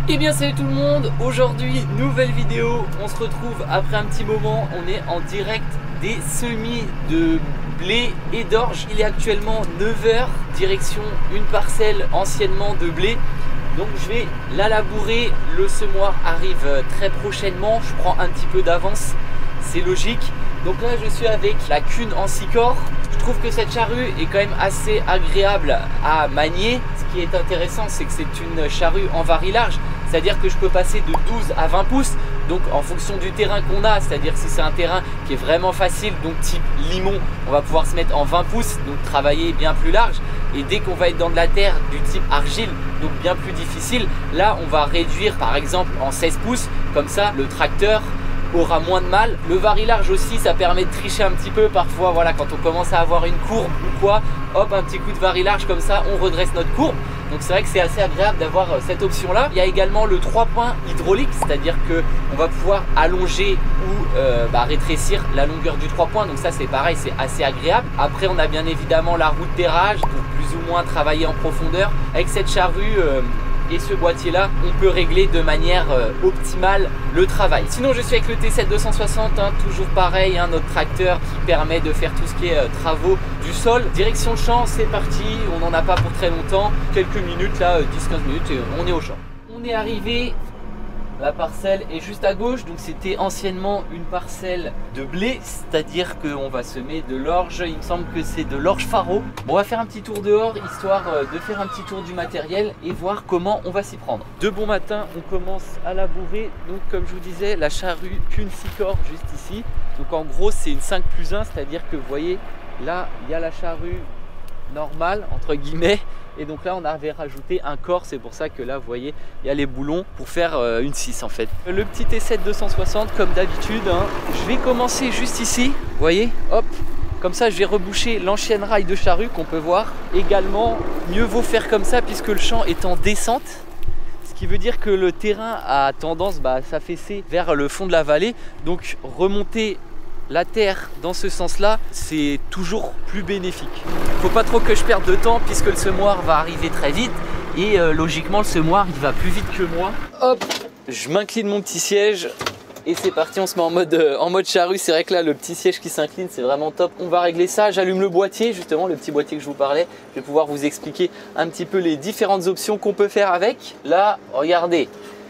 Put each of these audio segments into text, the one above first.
Et bien salut tout le monde, aujourd'hui nouvelle vidéo, on se retrouve après un petit moment, on est en direct des semis de blé et d'orge. Il est actuellement 9 h, direction une parcelle anciennement de blé. Donc je vais la labourer, le semoir arrive très prochainement, je prends un petit peu d'avance, c'est logique. Donc là je suis avec la cune en 6 corps. Je trouve que cette charrue est quand même assez agréable à manier. Ce qui est intéressant, c'est que c'est une charrue en vari large, c'est-à-dire que je peux passer de 12 à 20 pouces. Donc en fonction du terrain qu'on a, c'est-à-dire si c'est un terrain qui est vraiment facile, donc type limon, on va pouvoir se mettre en 20 pouces, donc travailler bien plus large. Et dès qu'on va être dans de la terre du type argile, donc bien plus difficile, là on va réduire par exemple en 16 pouces, comme ça le tracteur aura moins de mal. Le vari large aussi, ça permet de tricher un petit peu parfois, voilà, quand on commence à avoir une courbe ou quoi, hop, un petit coup de vari large comme ça, on redresse notre courbe. Donc c'est vrai que c'est assez agréable d'avoir cette option là. Il y a également le 3 points hydraulique, c'est-à-dire que on va pouvoir allonger ou rétrécir la longueur du 3 points. Donc ça c'est pareil, c'est assez agréable. Après on a bien évidemment la roue de terrage pour plus ou moins travailler en profondeur. Avec cette charrue et ce boîtier là, on peut régler de manière optimale le travail. Sinon je suis avec le T7 260, toujours pareil, notre tracteur qui permet de faire tout ce qui est travaux du sol. Direction champ, c'est parti, on n'en a pas pour très longtemps, quelques minutes là, 10-15 minutes et on est au champ. On est arrivé, la parcelle est juste à gauche, donc c'était anciennement une parcelle de blé, c'est-à-dire qu'on va semer de l'orge, il me semble que c'est de l'orge faro. Bon, on va faire un petit tour dehors, histoire de faire un petit tour du matériel et voir comment on va s'y prendre. De bon matin, on commence à labourer, donc comme je vous disais, la charrue qu'une 6 corps juste ici. Donc en gros, c'est une 5+1, c'est-à-dire que vous voyez, là, il y a la charrue normale, entre guillemets, et donc là on avait rajouté un corps, c'est pour ça que là vous voyez il y a les boulons pour faire une 6 en fait. Le petit T7 260 comme d'habitude, je vais commencer juste ici, vous voyez, hop, comme ça je vais reboucher l'ancienne rail de charrue qu'on peut voir. Également mieux vaut faire comme ça puisque le champ est en descente, ce qui veut dire que le terrain a tendance à s'affaisser vers le fond de la vallée, donc remonter la terre dans ce sens-là, c'est toujours plus bénéfique. Faut pas trop que je perde de temps puisque le semoir va arriver très vite et logiquement le semoir il va plus vite que moi. Hop, je m'incline mon petit siège et c'est parti, on se met en mode charrue. C'est vrai que là le petit siège qui s'incline c'est vraiment top. On va régler ça, j'allume le boîtier, justement le petit boîtier que je vous parlais. Je vais pouvoir vous expliquer un petit peu les différentes options qu'on peut faire avec. Là, regardez.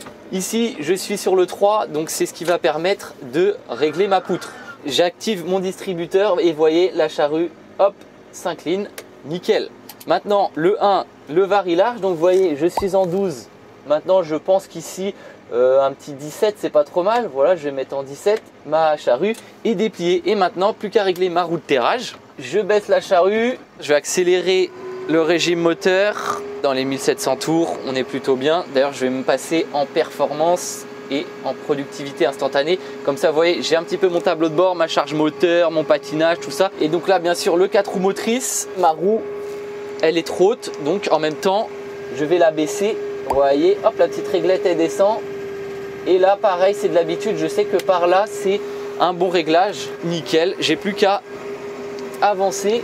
Ici, je suis sur le 3, donc c'est ce qui va permettre de régler ma poutre. J'active mon distributeur et vous voyez la charrue, hop, s'incline, nickel. Maintenant le 1, le vari large, donc vous voyez je suis en 12. Maintenant je pense qu'ici un petit 17 c'est pas trop mal. Voilà, je vais mettre en 17, ma charrue est dépliée. Et maintenant plus qu'à régler ma roue de terrage. Je baisse la charrue, je vais accélérer le régime moteur. Dans les 1700 tours, on est plutôt bien. D'ailleurs je vais me passer en performance et en productivité instantanée. Comme ça, vous voyez, j'ai un petit peu mon tableau de bord, ma charge moteur, mon patinage, tout ça. Et donc là, bien sûr, le 4 roues motrices, ma roue, elle est trop haute. Donc en même temps, je vais la baisser. Vous voyez, hop, la petite réglette, elle descend. Et là, pareil, c'est de l'habitude. Je sais que par là, c'est un bon réglage. Nickel. J'ai plus qu'à avancer.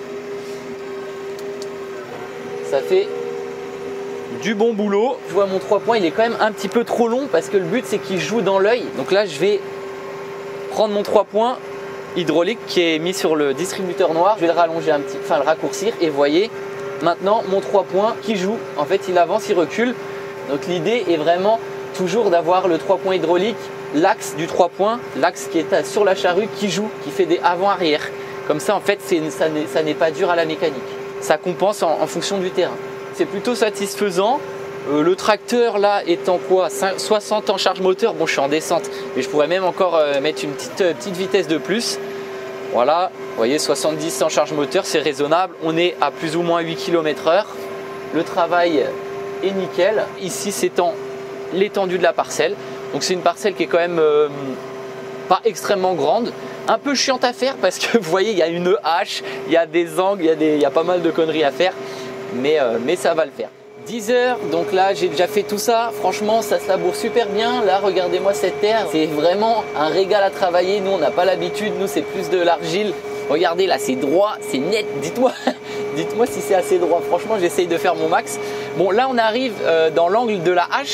Ça fait du bon boulot. Je vois mon 3 points, il est quand même un petit peu trop long parce que le but c'est qu'il joue dans l'œil. Donc là je vais prendre mon 3 points hydraulique qui est mis sur le distributeur noir. Je vais le rallonger un petit, enfin le raccourcir et vous voyez maintenant mon 3 points qui joue. En fait il avance, il recule. Donc l'idée est vraiment toujours d'avoir le 3 points hydraulique, l'axe du 3 points, l'axe qui est sur la charrue qui joue, qui fait des avant-arrière. Comme ça en fait ça n'est pas dur à la mécanique. Ça compense en fonction du terrain. C'est plutôt satisfaisant. Le tracteur là est en quoi, 60 en charge moteur. Bon, je suis en descente, mais je pourrais même encore mettre une petite vitesse de plus. Voilà, vous voyez, 70 en charge moteur, c'est raisonnable. On est à plus ou moins 8 km/h. Le travail est nickel. Ici, c'est l'étendue de la parcelle. Donc c'est une parcelle qui est quand même pas extrêmement grande. Un peu chiante à faire parce que vous voyez, il y a une hache, il y a des angles, il y a pas mal de conneries à faire. Mais ça va le faire. 10 heures, donc là j'ai déjà fait tout ça. Franchement ça se laboure super bien. Là regardez-moi cette terre, c'est vraiment un régal à travailler. Nous on n'a pas l'habitude, nous c'est plus de l'argile. Regardez là, c'est droit, c'est net. Dites-moi si c'est assez droit. Franchement j'essaye de faire mon max. Bon là on arrive dans l'angle de la hache.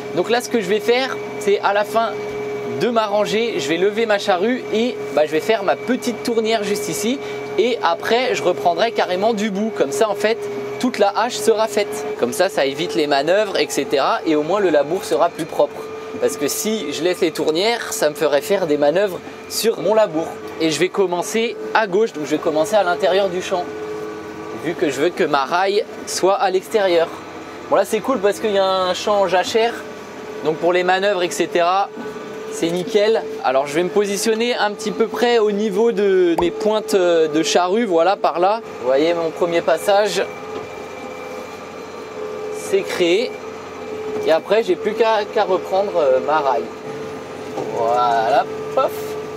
Donc là ce que je vais faire, c'est à la fin de ma rangée, je vais lever ma charrue et je vais faire ma petite tournière juste ici. Et après je reprendrai carrément du bout. Comme ça en fait toute la hache sera faite. Comme ça évite les manœuvres, etc. Et au moins le labour sera plus propre. Parce que si je laisse les tournières, ça me ferait faire des manœuvres sur mon labour. Et je vais commencer à gauche, donc je vais commencer à l'intérieur du champ. Vu que je veux que ma raille soit à l'extérieur. Bon là c'est cool parce qu'il y a un champ en jachère. Donc pour les manœuvres, etc. c'est nickel. Alors je vais me positionner un petit peu près au niveau de mes pointes de charrue, voilà par là. Vous voyez mon premier passage, c'est créé. Et après j'ai plus qu'à reprendre ma raille. Voilà, pof.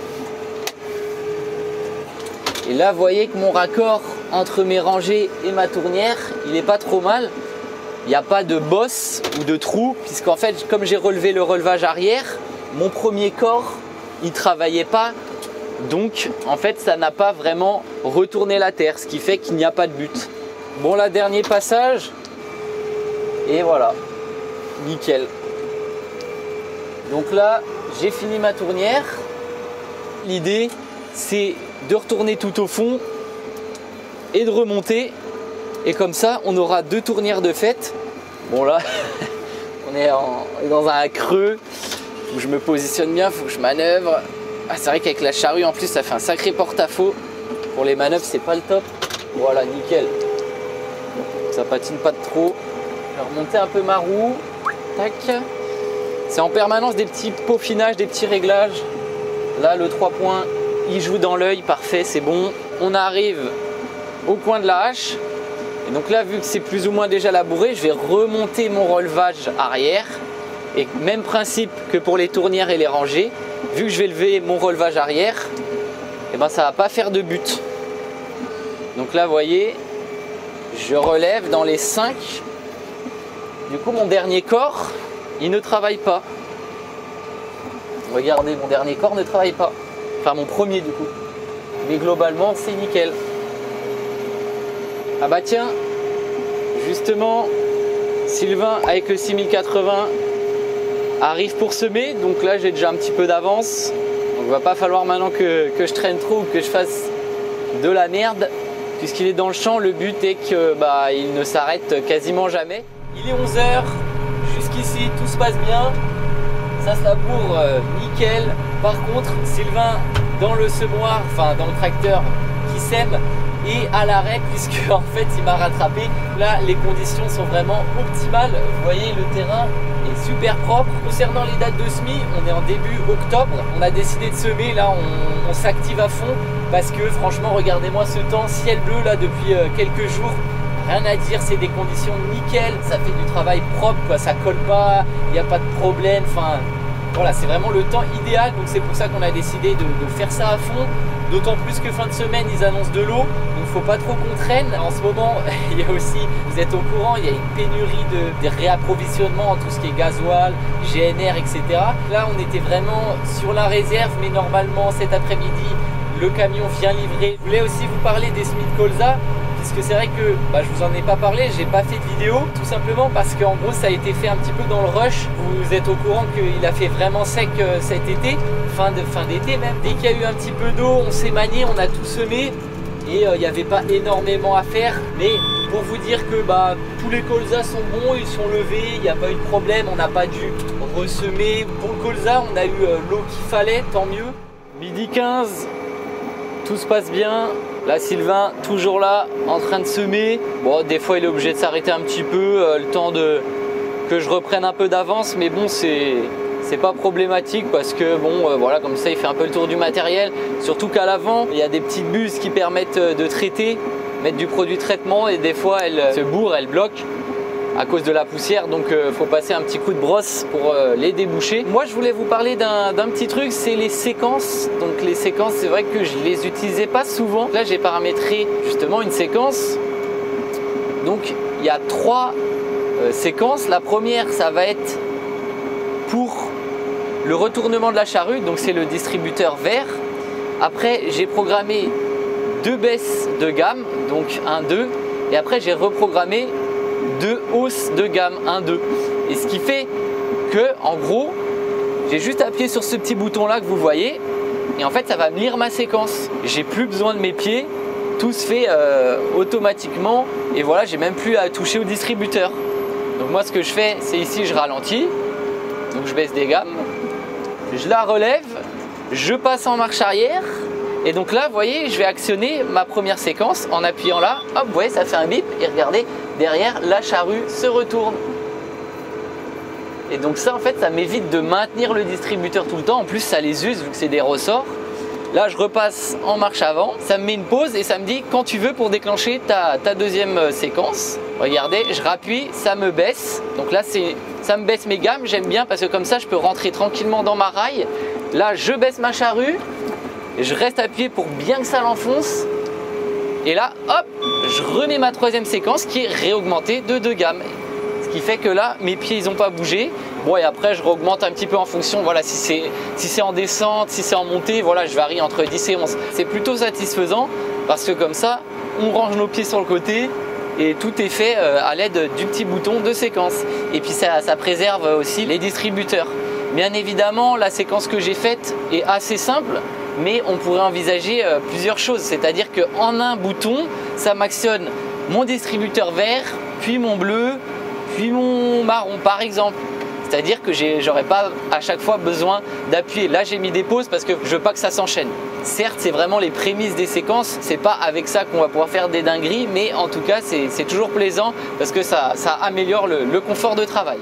Et là vous voyez que mon raccord entre mes rangées et ma tournière, il n'est pas trop mal. Il n'y a pas de bosse ou de trou, puisqu'en fait comme j'ai relevé le relevage arrière, mon premier corps, il ne travaillait pas, donc en fait ça n'a pas vraiment retourné la terre, ce qui fait qu'il n'y a pas de but. Bon là, dernier passage, et voilà, nickel. Donc là, j'ai fini ma tournière. L'idée, c'est de retourner tout au fond et de remonter, et comme ça, on aura 2 tournières de fait. Bon là, on est dans un creux. Faut que je me positionne bien, faut que je manœuvre. Ah, c'est vrai qu'avec la charrue en plus ça fait un sacré porte-à-faux. Pour les manœuvres c'est pas le top. Voilà, nickel. Ça patine pas de trop. Je vais remonter un peu ma roue. Tac. C'est en permanence des petits peaufinages, des petits réglages. Là le 3 points, il joue dans l'œil, parfait, c'est bon. On arrive au coin de la hache. Et donc là vu que c'est plus ou moins déjà labouré, je vais remonter mon relevage arrière. Et même principe que pour les tournières et les rangées, vu que je vais lever mon relevage arrière, et ça va pas faire de but. Donc là vous voyez, je relève dans les 5. Du coup mon dernier corps, il ne travaille pas. Regardez, mon dernier corps ne travaille pas. Enfin mon premier du coup. Mais globalement c'est nickel. Ah bah tiens, justement, Sylvain avec le 6080 arrive pour semer, donc là j'ai déjà un petit peu d'avance. Donc il va pas falloir maintenant que je traîne trop ou que je fasse de la merde. Puisqu'il est dans le champ, le but est que il ne s'arrête quasiment jamais. Il est 11 h, jusqu'ici tout se passe bien. Ça se laboure nickel. Par contre, Sylvain dans le semoir, enfin dans le tracteur qui sème, et à l'arrêt puisque en fait il m'a rattrapé. Là les conditions sont vraiment optimales. Vous voyez le terrain est super propre. Concernant les dates de semis, on est en début octobre. On a décidé de semer, là on s'active à fond parce que franchement regardez-moi ce temps, ciel bleu là depuis quelques jours. Rien à dire, c'est des conditions nickel, ça fait du travail propre quoi, ça colle pas, il n'y a pas de problème, enfin voilà, c'est vraiment le temps idéal. Donc c'est pour ça qu'on a décidé de faire ça à fond. D'autant plus que fin de semaine ils annoncent de l'eau, donc faut pas trop qu'on traîne. En ce moment il y a aussi, vous êtes au courant, il y a une pénurie de réapprovisionnement en tout ce qui est gasoil, GNR, etc. Là on était vraiment sur la réserve, mais normalement cet après-midi le camion vient livrer. Je voulais aussi vous parler des semis de colza, puisque c'est vrai que je vous en ai pas parlé, j'ai pas fait de vidéo, tout simplement parce qu'en gros ça a été fait un petit peu dans le rush. Vous êtes au courant qu'il a fait vraiment sec cet été, fin d'été même. Dès qu'il y a eu un petit peu d'eau, on s'est manié, on a tout semé et il n'y avait pas énormément à faire. Mais pour vous dire que tous les colzas sont bons, ils sont levés, il n'y a pas eu de problème, on n'a pas dû ressemer. Pour le colza, on a eu l'eau qu'il fallait, tant mieux. Midi 15, tout se passe bien. Là Sylvain toujours là en train de semer. Bon, des fois il est obligé de s'arrêter un petit peu, le temps que je reprenne un peu d'avance, mais bon c'est pas problématique parce que voilà, comme ça il fait un peu le tour du matériel. Surtout qu'à l'avant il y a des petites buses qui permettent de traiter, mettre du produit de traitement, et des fois elles se bourrent, elles bloquent à cause de la poussière, donc faut passer un petit coup de brosse pour les déboucher. Moi je voulais vous parler d'un petit truc, c'est les séquences. Donc les séquences, c'est vrai que je les utilisais pas souvent. Là j'ai paramétré justement une séquence. Donc il y a 3 séquences. La première, ça va être pour le retournement de la charrue, donc c'est le distributeur vert. Après j'ai programmé 2 baisses de gamme, donc 1, 2, et après j'ai reprogrammé 2 hausses de gamme, 1, 2. Et ce qui fait que en gros, j'ai juste appuyé sur ce petit bouton là que vous voyez et en fait ça va me lire ma séquence. J'ai plus besoin de mes pieds, tout se fait automatiquement et voilà, j'ai même plus à toucher au distributeur. Donc moi ce que je fais, c'est ici je ralentis, donc je baisse des gammes, je la relève, je passe en marche arrière et donc là vous voyez, je vais actionner ma première séquence en appuyant là, hop, vous voyez, ça fait un bip et regardez, derrière la charrue se retourne. Et donc ça en fait ça m'évite de maintenir le distributeur tout le temps, en plus ça les use vu que c'est des ressorts. Là je repasse en marche avant, ça me met une pause et ça me dit quand tu veux pour déclencher ta deuxième séquence. Regardez, je rappuie, ça me baisse, donc là ça me baisse mes gammes, j'aime bien parce que comme ça je peux rentrer tranquillement dans ma raille. Là je baisse ma charrue, je reste appuyé pour bien que ça l'enfonce. Et là hop, je remets ma troisième séquence qui est réaugmentée de 2 gammes. Ce qui fait que là mes pieds ils n'ont pas bougé. Bon et après je réaugmente un petit peu en fonction, voilà, si c'est en descente, si c'est en montée, voilà, je varie entre 10 et 11. C'est plutôt satisfaisant parce que comme ça on range nos pieds sur le côté et tout est fait à l'aide du petit bouton de séquence. Et puis ça préserve aussi les distributeurs. Bien évidemment la séquence que j'ai faite est assez simple, mais on pourrait envisager plusieurs choses, c'est-à-dire qu'en un bouton ça m'actionne mon distributeur vert, puis mon bleu, puis mon marron par exemple. C'est-à-dire que j'aurais pas à chaque fois besoin d'appuyer. Là j'ai mis des pauses parce que je veux pas que ça s'enchaîne. Certes c'est vraiment les prémices des séquences, c'est pas avec ça qu'on va pouvoir faire des dingueries, mais en tout cas c'est toujours plaisant parce que ça améliore le confort de travail.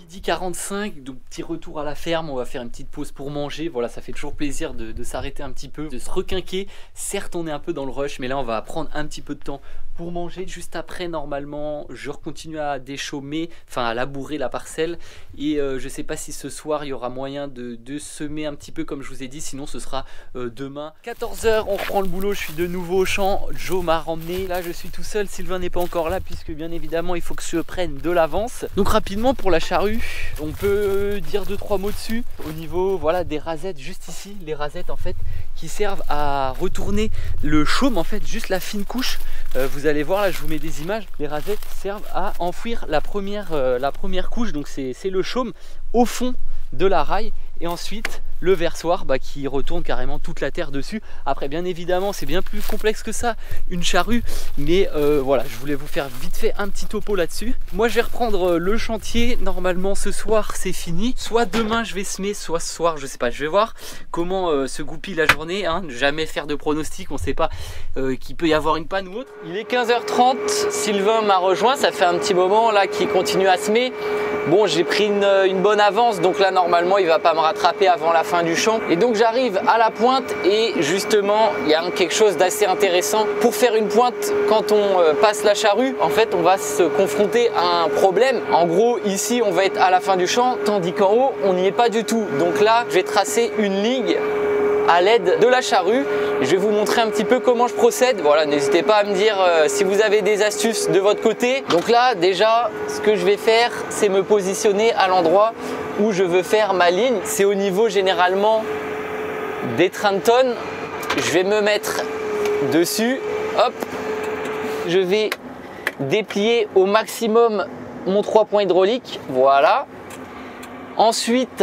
12h45, donc petit retour à la ferme, on va faire une petite pause pour manger. Voilà, ça fait toujours plaisir de s'arrêter un petit peu, de se requinquer. Certes on est un peu dans le rush, mais là on va prendre un petit peu de temps pour manger. Juste après normalement je continue à déchaumer, enfin à labourer la parcelle. Et je sais pas si ce soir il y aura moyen de semer un petit peu comme je vous ai dit, sinon ce sera demain. 14h, on reprend le boulot, je suis de nouveau au champ, Joe m'a ramené. Là je suis tout seul, Sylvain n'est pas encore là puisque bien évidemment il faut que je prenne de l'avance. Donc rapidement pour la charrue, on peut dire 2-3 mots dessus. Au niveau voilà des rasettes, juste ici, les rasettes en fait qui servent à retourner le chaume, en fait juste la fine couche. Vous allez voir là, je vous mets des images. Les rasettes servent à enfouir la première couche, donc c'est le chaume au fond de la raille, et ensuite le versoir qui retourne carrément toute la terre dessus. Après bien évidemment c'est bien plus complexe que ça une charrue, mais voilà, je voulais vous faire vite fait un petit topo là-dessus. Moi je vais reprendre le chantier, normalement ce soir c'est fini, soit demain je vais semer, soit ce soir je sais pas, je vais voir comment se goupille la journée, hein. Jamais faire de pronostic, on sait pas qu'il peut y avoir une panne ou autre. Il est 15h30, Sylvain m'a rejoint, ça fait un petit moment là qu'il continue à semer. Bon, j'ai pris une bonne avance, donc là normalement il va pas me rattraper avant la fin du champ. Et donc j'arrive à la pointe et justement il y a quelque chose d'assez intéressant. Pour faire une pointe, quand on passe la charrue, en fait on va se confronter à un problème. En gros ici on va être à la fin du champ, tandis qu'en haut on n'y est pas du tout. Donc là je vais tracer une ligne à l'aide de la charrue. Je vais vous montrer un petit peu comment je procède. Voilà, n'hésitez pas à me dire si vous avez des astuces de votre côté. Donc là déjà ce que je vais faire, c'est me positionner à l'endroit où je veux faire ma ligne. C'est au niveau généralement des trains de tonnes. Je vais me mettre dessus, hop, je vais déplier au maximum mon 3 points hydrauliques, voilà. Ensuite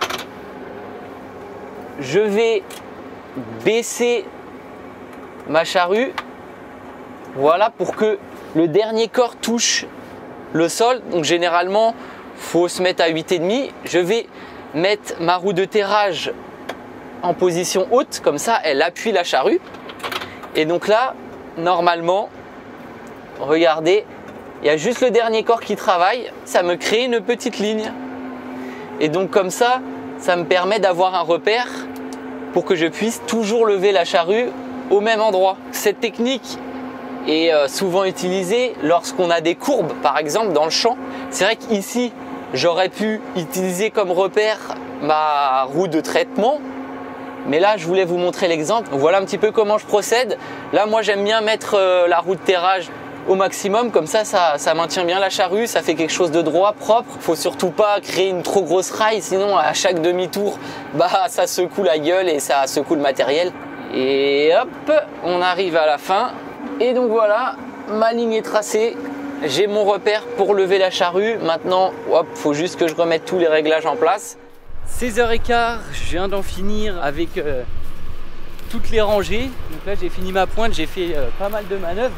je vais baisser ma charrue, voilà, pour que le dernier corps touche le sol. Donc généralement faut se mettre à 8,5. Je vais mettre ma roue de terrage en position haute, comme ça elle appuie la charrue. Et donc là normalement, regardez, il y a juste le dernier corps qui travaille, ça me crée une petite ligne. Et donc comme ça me permet d'avoir un repère pour que je puisse toujours lever la charrue au même endroit. Cette technique est souvent utilisée lorsqu'on a des courbes, par exemple dans le champ. C'est vrai qu'ici, j'aurais pu utiliser comme repère ma roue de traitement, mais là je voulais vous montrer l'exemple. Voilà un petit peu comment je procède. Là moi j'aime bien mettre la roue de terrage au maximum, comme ça maintient bien la charrue, ça fait quelque chose de droit, propre. Faut surtout pas créer une trop grosse raille, sinon à chaque demi-tour ça secoue la gueule et ça secoue le matériel. Et hop, on arrive à la fin et donc voilà, ma ligne est tracée, j'ai mon repère pour lever la charrue. Maintenant, hop, faut juste que je remette tous les réglages en place. 16h15, je viens d'en finir avec toutes les rangées. Donc là, j'ai fini ma pointe, j'ai fait pas mal de manœuvres.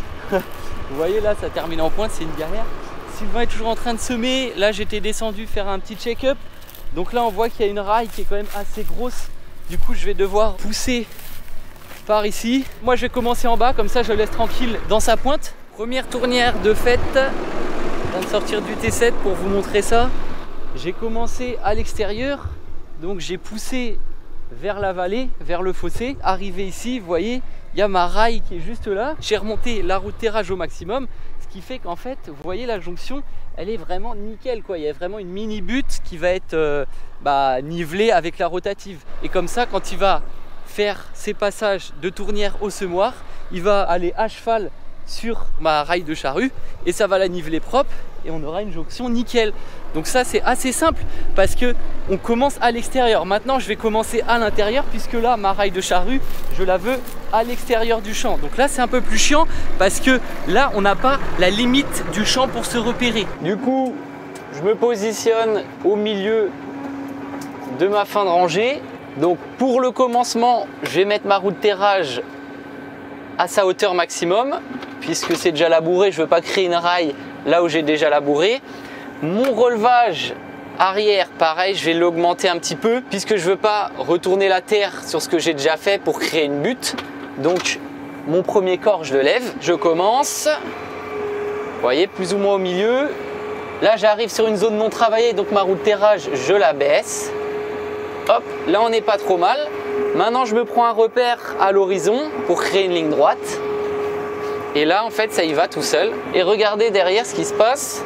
Vous voyez là, ça termine en pointe, c'est une galère. Sylvain est toujours en train de semer. Là, j'étais descendu faire un petit check-up. Donc là, on voit qu'il y a une raille qui est quand même assez grosse. Du coup, je vais devoir pousser par ici. Moi, je vais commencer en bas, comme ça, je le laisse tranquille dans sa pointe. Première tournière de fête. Je viens de sortir du T7 pour vous montrer ça. J'ai commencé à l'extérieur. Donc, j'ai poussé vers la vallée, vers le fossé. Arrivé ici, vous voyez, il y a ma raille qui est juste là. J'ai remonté la roue de terrage au maximum. Ce qui fait qu'en fait, vous voyez la jonction, elle est vraiment nickel, quoi. Il y a vraiment une mini butte qui va être nivelée avec la rotative. Et comme ça, quand il va faire ses passages de tournière au semoir, il va aller à cheval sur ma raille de charrue et ça va la niveler propre et on aura une jonction nickel. Donc ça, c'est assez simple parce que on commence à l'extérieur. Maintenant, je vais commencer à l'intérieur puisque là, ma raille de charrue, je la veux à l'extérieur du champ. Donc là, c'est un peu plus chiant parce que là, on n'a pas la limite du champ pour se repérer. Du coup, je me positionne au milieu de ma fin de rangée. Donc pour le commencement, je vais mettre ma roue de terrage à sa hauteur maximum puisque c'est déjà labouré, je ne veux pas créer une raille là où j'ai déjà labouré. Mon relevage arrière, pareil, je vais l'augmenter un petit peu puisque je ne veux pas retourner la terre sur ce que j'ai déjà fait pour créer une butte. Donc mon premier corps, je le lève, je commence, vous voyez, plus ou moins au milieu. Là, j'arrive sur une zone non travaillée, donc ma roue de terrage, je la baisse. Hop, là on n'est pas trop mal. Maintenant je me prends un repère à l'horizon pour créer une ligne droite. Et là en fait ça y va tout seul. Et regardez derrière ce qui se passe.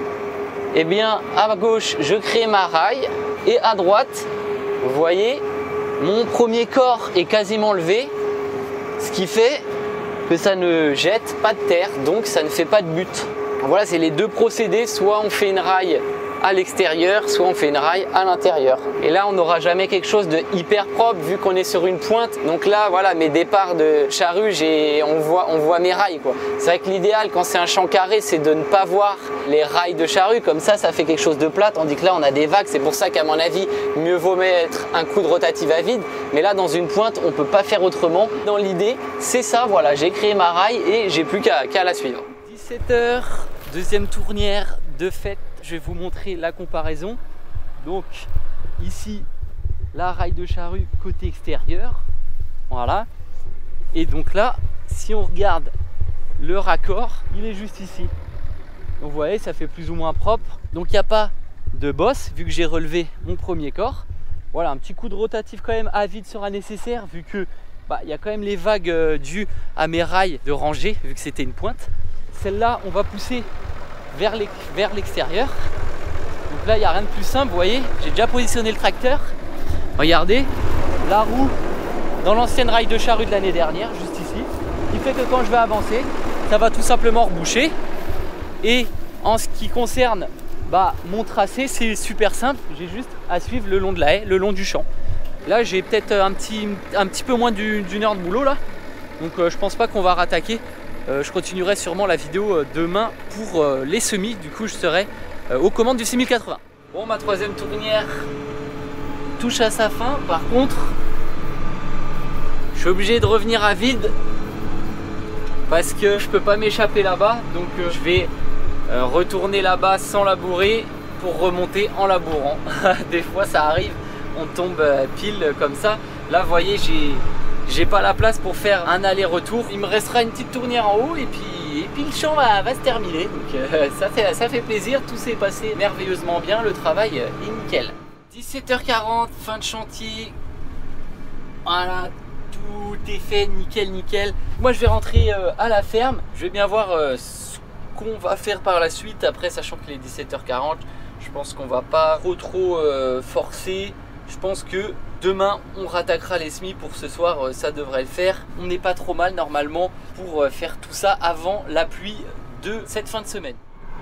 Eh bien à gauche je crée ma raille et à droite, vous voyez, mon premier corps est quasiment levé. Ce qui fait que ça ne jette pas de terre, donc ça ne fait pas de butte. Voilà, c'est les deux procédés, soit on fait une raille à l'extérieur, soit on fait une raille à l'intérieur. Et là, on n'aura jamais quelque chose de hyper propre vu qu'on est sur une pointe. Donc là, voilà, mes départs de charrue, on voit mes rails, quoi. C'est vrai que l'idéal, quand c'est un champ carré, c'est de ne pas voir les rails de charrue. Comme ça fait quelque chose de plat. Tandis que là, on a des vagues. C'est pour ça qu'à mon avis, mieux vaut mettre un coup de rotative à vide. Mais là, dans une pointe, on ne peut pas faire autrement. Dans l'idée, c'est ça, voilà, j'ai créé ma raille et j'ai plus qu'à la suivre. 17h, deuxième tournière de fête. Je vais vous montrer la comparaison. Donc ici, la raille de charrue côté extérieur. Voilà. Et donc là, si on regarde le raccord, il est juste ici. Donc vous voyez, ça fait plus ou moins propre. Donc il n'y a pas de bosse vu que j'ai relevé mon premier corps. Voilà, un petit coup de rotatif quand même à vide sera nécessaire vu que il y a quand même les vagues dues à mes rails de rangée vu que c'était une pointe. Celle-là, on va pousser vers l'extérieur. Donc là, il n'y a rien de plus simple, vous voyez, j'ai déjà positionné le tracteur. Regardez, la roue dans l'ancienne raille de charrue de l'année dernière, juste ici, qui fait que quand je vais avancer, ça va tout simplement reboucher. Et en ce qui concerne mon tracé, c'est super simple, j'ai juste à suivre le long de la haie, le long du champ. Là, j'ai peut-être un petit peu moins d'une heure de boulot là, donc je pense pas qu'on va rattaquer. Je continuerai sûrement la vidéo demain pour les semis. Du coup, je serai aux commandes du 6080. Bon, ma troisième tournière touche à sa fin. Par contre, je suis obligé de revenir à vide parce que je peux pas m'échapper là-bas. Donc, je vais retourner là-bas sans labourer pour remonter en labourant. Des fois, ça arrive, on tombe pile comme ça. Là, vous voyez, j'ai pas la place pour faire un aller-retour. Il me restera une petite tournière en haut et puis le champ va se terminer. Donc ça fait plaisir, tout s'est passé merveilleusement bien, le travail est nickel. 17h40, fin de chantier. Voilà, tout est fait, nickel. Moi je vais rentrer à la ferme. Je vais bien voir ce qu'on va faire par la suite. Après, sachant qu'il est 17h40, je pense qu'on va pas trop forcer. Je pense que demain on rattaquera les semis. Pour ce soir ça devrait le faire. On n'est pas trop mal normalement pour faire tout ça avant la pluie de cette fin de semaine.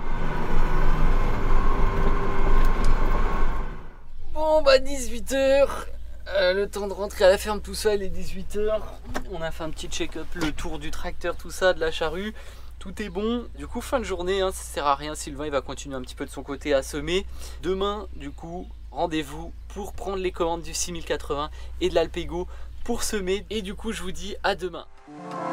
Bon 18h, le temps de rentrer à la ferme, tout ça, il est 18h. On a fait un petit check-up, le tour du tracteur, tout ça, de la charrue. tout est bon. Du coup fin de journée, hein, ça sert à rien, Sylvain il va continuer un petit peu de son côté à semer. Demain du coup rendez-vous pour prendre les commandes du 6080 et de l'Alpego pour semer. Et du coup je vous dis à demain.